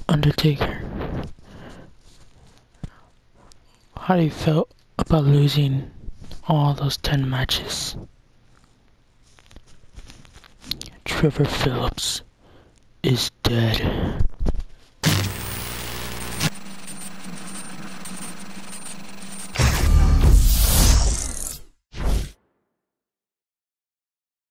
Undertaker, how do you feel about losing all those 10 matches? Trevor Phillips is dead.